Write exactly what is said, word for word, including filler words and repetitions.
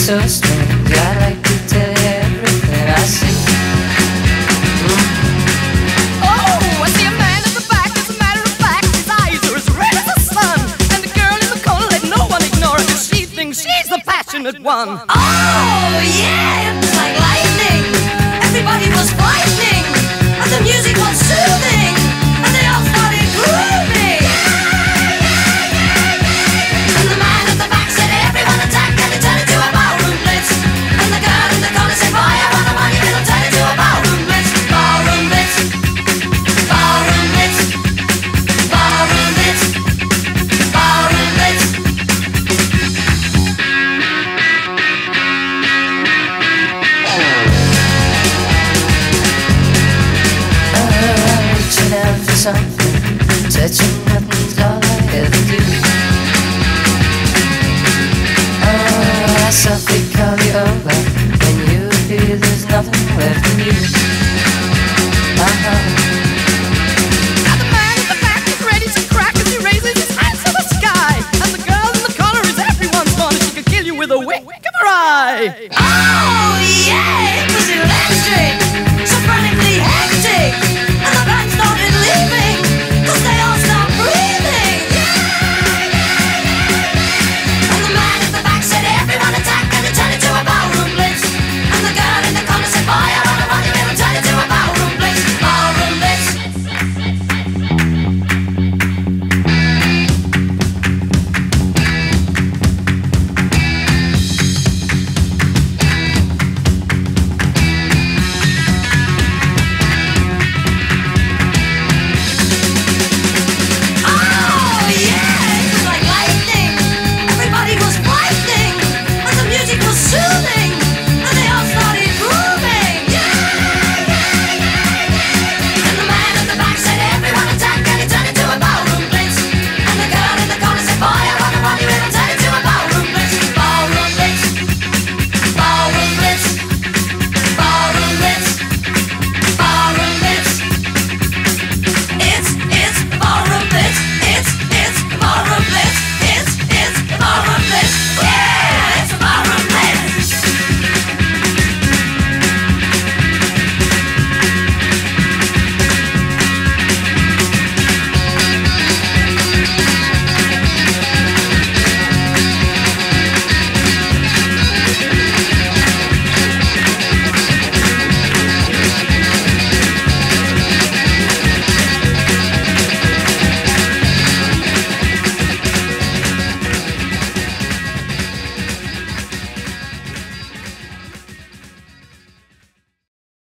so strange. I'd like to tell you everything I see. Mm. Oh, I see a man at the back. As a matter of fact, his eyes are as red as the sun. And the girl in the corner, let no one ignore her, 'cause she thinks she's the passionate one. Oh, yeah, it was like lightning. Everybody was frightening, and the music was soothing, and they all started grooving. And the man at the back said, everyone attack, and it turned into a ballroom blitz. And the girl in the corner said, boy, I want a money, it'll turn into a ballroom blitz. Ballroom blitz, ballroom blitz, ballroom blitz, ballroom blitz. Reaching out for something, touching nothing's all I ever do. Oh, I softly call you over when you feel there's nothing left in you. Uh-huh. Now the man at the back is ready to crack as he raises his hands to the sky. And the girl in the corner is everyone's corner. She could kill you with a wink of her eye.